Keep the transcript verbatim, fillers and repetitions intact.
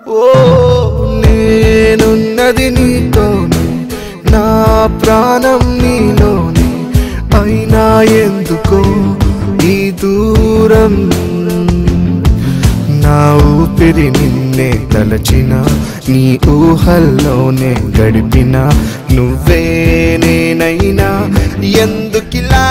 ఓ నేనున్నది నీతోనే, నా ప్రాణం నీలోనే, అయినా ఎందుకో ఈ దూరం. నా ఊపిరి నిన్నే తలచిన, నీ ఊహల్లోనే గడిపిన, నువ్వే నేనైనా ఎందుకిలా